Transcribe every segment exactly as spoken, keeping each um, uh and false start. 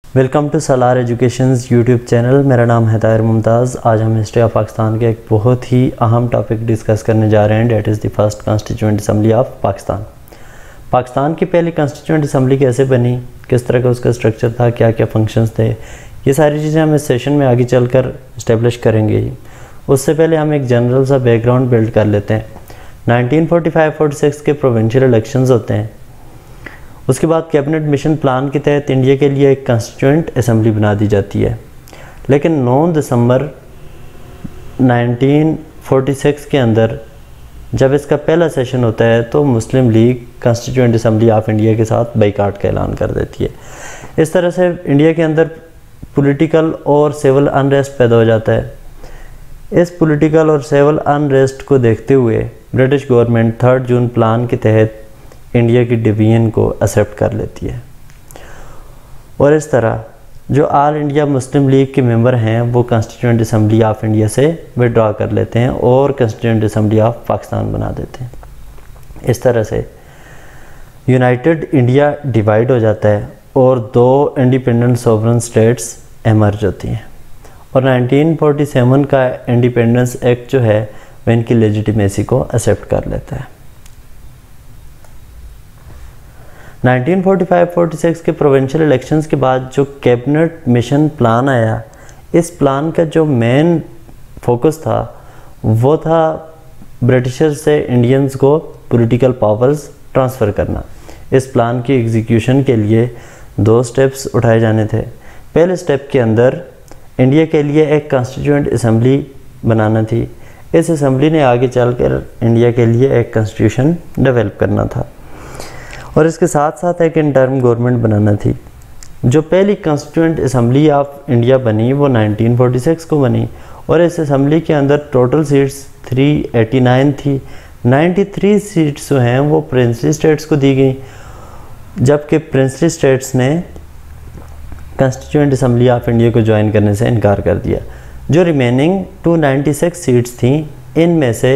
Welcome to Salar educations YouTube channel. मेरा नाम है ताहिर मुमताज़। आज हम हिस्ट्री ऑफ पाकिस्तान के एक बहुत ही अहम टॉपिक डिस्कस करने जा रहे हैं, that is the first constituent assembly of Pakistan. Pakistan की पहली कॉन्स्टिट्यूएंट असम्बली कैसे बनी, किस तरह का उसका स्ट्रक्चर था, क्या क्या फंक्शंस थे, ये सारी चीज़ें हम इस सेशन में आगे चलकर इस्टेब्लिश करेंगे। उससे पहले हम एक जनरल सा बैकग्राउंड बिल्ड कर लेते हैं। Nineteen forty five forty six के प्रोविंशियल इलेक्शंस होते हैं। उसके बाद कैबिनेट मिशन प्लान के तहत इंडिया के लिए एक कॉन्स्टिट्यूएंट असम्बली बना दी जाती है। लेकिन नौ दिसंबर नाइनटीन फोर्टी सिक्स के अंदर जब इसका पहला सेशन होता है तो Muslim League constituent assembly of India के साथ बाइकाट का ऐलान कर देती है। इस तरह से इंडिया के अंदर पॉलिटिकल और सिविल अनरेस्ट पैदा हो जाता है। इस पॉलिटिकल और सिविल अनरेस्ट को देखते हुए British government third June plan के तहत इंडिया की डिवीजन को एक्सेप्ट कर लेती है और इस तरह जो ऑल इंडिया मुस्लिम लीग के मेंबर हैं वो कॉन्स्टिट्यूएंट असम्बली ऑफ इंडिया से विड्रॉ कर लेते हैं और कॉन्स्टिट्यूएंट असम्बली ऑफ पाकिस्तान बना देते हैं। इस तरह से यूनाइटेड इंडिया डिवाइड हो जाता है और दो इंडिपेंडेंट सोवरेन स्टेट्स एमर्ज होती हैं और नाइनटीन फोर्टी सेवन का इंडिपेंडेंस एक्ट जो है वह इनकी लेजिटिमेसी को एक्सेप्ट कर लेता है। Nineteen forty five forty six के प्रोविंशियल इलेक्शंस के बाद जो कैबिनेट मिशन प्लान आया, इस प्लान का जो मेन फोकस था वो था ब्रिटिशर से इंडियंस को पॉलिटिकल पावर्स ट्रांसफ़र करना। इस प्लान की एग्जीक्यूशन के लिए दो स्टेप्स उठाए जाने थे। पहले स्टेप के अंदर इंडिया के लिए एक कॉन्स्टिट्यूएंट असम्बली बनाना थी। इस असम्बली ने आगे चलकर इंडिया के लिए एक कॉन्स्टिट्यूशन डेवलप करना था और इसके साथ साथ एक इंटर्म गवर्नमेंट बनाना थी। जो पहली कॉन्स्टिट्यूएंट असम्बली ऑफ इंडिया बनी वो नाइनटीन फोर्टी सिक्स को बनी और इस असम्बली के अंदर total seats three eighty nine थी। नाइन्टी थ्री सीट्स जो हैं वो प्रिंसली स्टेट्स को दी गई, जबकि प्रिंसली स्टेट्स ने कॉन्स्टिट्यूएंट असम्बली ऑफ इंडिया को ज्वाइन करने से इनकार कर दिया। जो remaining two ninety six seats थी, इनमें से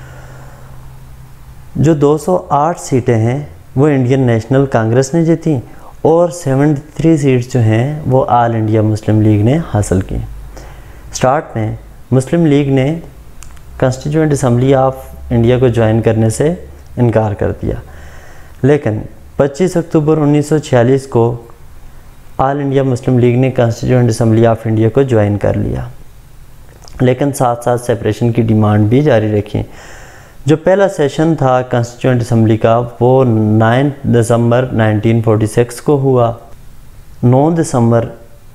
जो दो सौ आठ सीटें हैं वो इंडियन नेशनल कांग्रेस ने जीती और तिहत्तर सीट्स जो हैं वो ऑल इंडिया मुस्लिम लीग ने हासिल की। स्टार्ट में मुस्लिम लीग ने कॉन्स्टिट्यूएंट असम्बली ऑफ इंडिया को ज्वाइन करने से इनकार कर दिया, लेकिन पच्चीस अक्टूबर उन्नीस सौ छियालीस को ऑल इंडिया मुस्लिम लीग ने कॉन्स्टिट्यूएंट असम्बली ऑफ इंडिया को ज्वाइन कर लिया, लेकिन साथ साथ सेपरेशन की डिमांड भी जारी रखी। जो पहला सेशन था कॉन्स्टिट्यूएंट असम्बली का वो नौ दिसंबर नाइनटीन फोर्टी सिक्स को हुआ। नौ दिसंबर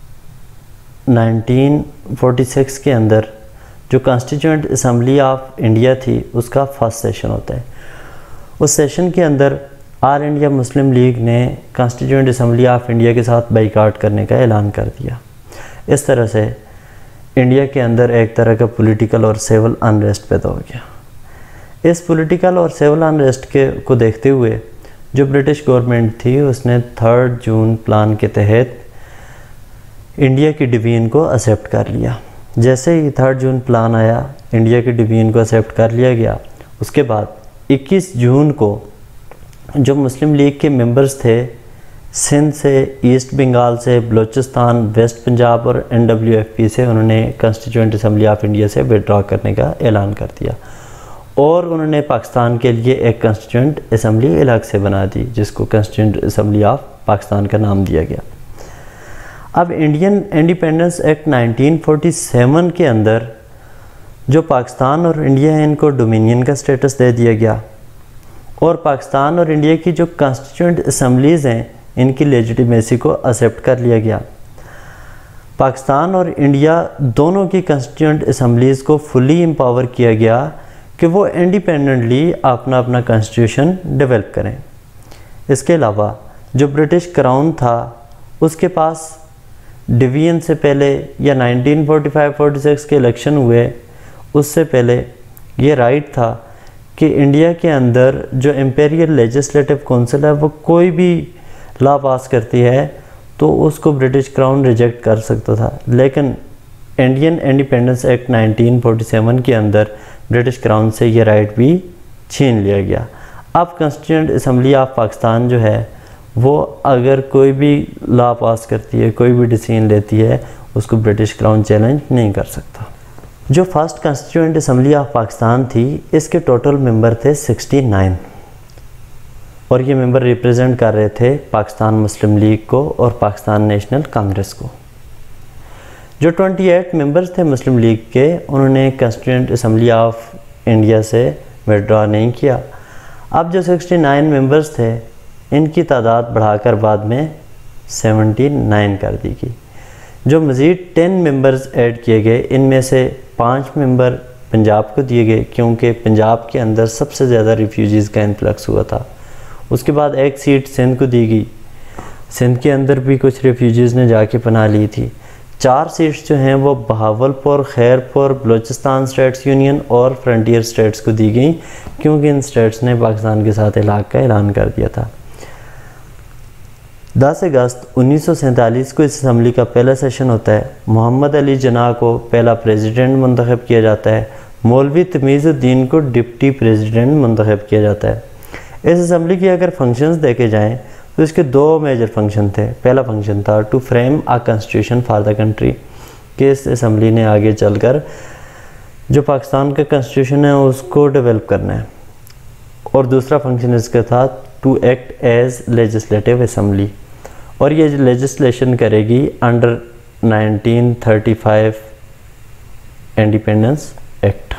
नाइनटीन फोर्टी सिक्स के अंदर जो कॉन्स्टिट्यूएंट असम्बली ऑफ इंडिया थी उसका फर्स्ट सेशन होता है। उस सेशन के अंदर ऑल इंडिया मुस्लिम लीग ने कॉन्स्टिट्यूएंट असम्बली ऑफ इंडिया के साथ बाइकाट करने का ऐलान कर दिया। इस तरह से इंडिया के अंदर एक तरह का पॉलिटिकल और सिविल अनरेस्ट पैदा हो गया। इस पॉलिटिकल और सिविल अनरेस्ट के को देखते हुए जो ब्रिटिश गवर्नमेंट थी उसने थर्ड जून प्लान के तहत इंडिया की डिवीजन को एक्सेप्ट कर लिया। जैसे ही थर्ड जून प्लान आया, इंडिया की डिवीजन को एक्सेप्ट कर लिया गया। उसके बाद इक्कीस जून को जो मुस्लिम लीग के मेंबर्स थे सिंध से, ईस्ट बंगाल से, बलूचिस्तान, वेस्ट पंजाब और एन डब्ल्यू एफ पी से, उन्होंने कॉन्स्टिट्यूएंट असम्बली ऑफ इंडिया से विड्रॉ करने का ऐलान कर दिया और उन्होंने पाकिस्तान के लिए एक कॉन्स्टिट्यूएंट असम्बली अलग से बना दी जिसको कॉन्स्टिट्यूएंट असम्बली ऑफ पाकिस्तान का नाम दिया गया। अब Indian independence act nineteen forty seven के अंदर जो पाकिस्तान और इंडिया है इनको डोमिनियन का स्टेटस दे दिया गया और पाकिस्तान और इंडिया की जो कॉन्स्टिट्यूएंट असम्बलीज़ हैं इनकी लेजिटिमेसी को एक्सेप्ट कर लिया गया। पाकिस्तान और इंडिया दोनों की कॉन्स्टिट्यूएंट असम्बलीज़ को फुली एम्पावर किया गया कि वो इंडिपेंडेंटली अपना अपना कॉन्स्टिट्यूशन डेवलप करें। इसके अलावा जो ब्रिटिश क्राउन था उसके पास डिवीजन से पहले या nineteen forty five forty six के इलेक्शन हुए उससे पहले ये राइट था कि इंडिया के अंदर जो इम्पेरियल लेजिस्लेटिव काउंसिल है वो कोई भी लॉ पास करती है तो उसको ब्रिटिश क्राउन रिजेक्ट कर सकता था, लेकिन Indian independence act nineteen forty seven के अंदर ब्रिटिश क्राउन से ये राइट भी छीन लिया गया। अब कॉन्स्टिट्यूएंट असम्बली ऑफ पाकिस्तान जो है वो अगर कोई भी लॉ पास करती है, कोई भी डिसीजन लेती है, उसको ब्रिटिश क्राउन चैलेंज नहीं कर सकता। जो first constituent assembly of Pakistan थी, इसके टोटल मेंबर थे सिक्सटी नाइन और ये मेंबर रिप्रेजेंट कर रहे थे पाकिस्तान मुस्लिम लीग को और पाकिस्तान नेशनल कांग्रेस को। जो अट्ठाईस मेंबर्स थे मुस्लिम लीग के, उन्होंने कॉन्स्टिट्यूएंट असम्बली ऑफ इंडिया से विड्रॉ नहीं किया। अब जो उनहत्तर मेंबर्स थे, इनकी तादाद बढ़ाकर बाद में उन्यासी कर दी गई। जो मज़ीद दस मेंबर्स ऐड किए गए, इनमें से पाँच मेंबर पंजाब को दिए गए क्योंकि पंजाब के अंदर सबसे ज़्यादा रिफ्यूजीज़ का इन्फ्लक्स हुआ था। उसके बाद एक सीट सिंध को दी गई, सिंध के अंदर भी कुछ रिफ्यूजीज़ ने जाके पनाह ली थी। चार सीट्स जो हैं वो बहावलपुर, खैरपुर, बलूचिस्तान स्टेट्स यूनियन और फ्रंटियर स्टेट्स को दी गई क्योंकि इन स्टेट्स ने पाकिस्तान के साथ इलाक़ का ऐलान कर दिया था। दस अगस्त उन्नीस सौ सैंतालीस को इस असम्बली का पहला सेशन होता है। मोहम्मद अली जिन्ना को पहला प्रेसिडेंट मुंतखब किया जाता है। मौलवी तमीज़ुद्दीन को डिप्टी प्रेसिडेंट मुंतखब किया जाता है। इस असम्बली की अगर फंक्शंस देखे जाएँ तो इसके दो मेजर फंक्शन थे। पहला फंक्शन था to frame a constitution for the country, कि इस असम्बली ने आगे चलकर जो पाकिस्तान का कॉन्स्टिट्यूशन है उसको डेवलप करना है। और दूसरा फंक्शन इसका था to act as legislative assembly, और ये लेजिस्लेशन करेगी under nineteen thirty five independence act.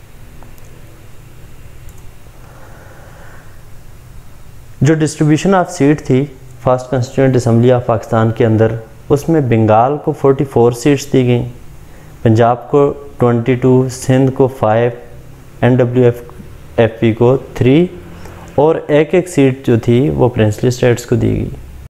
जो डिस्ट्रीब्यूशन ऑफ सीट थी first constituent assembly of Pakistan के अंदर, उसमें बंगाल को चौवालीस सीट्स दी गई, पंजाब को बाईस, सिंध को पाँच, N W F F P को तीन और एक एक सीट जो थी वो प्रिंसली स्टेट्स को दी गई।